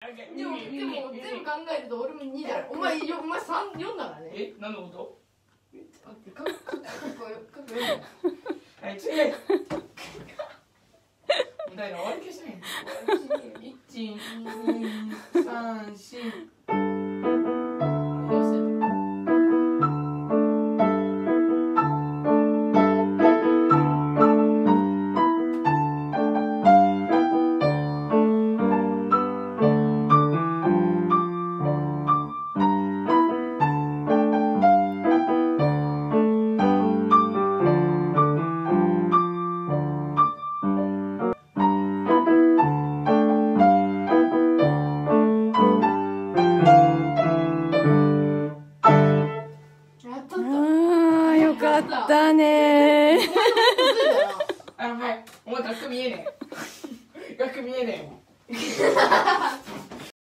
でも全部考えると俺も2だ。お前3、4だからね。 え、何のこと？ かっこよ。 はい、次。問題の終わり消しない。1、2、3、4。 よかったね。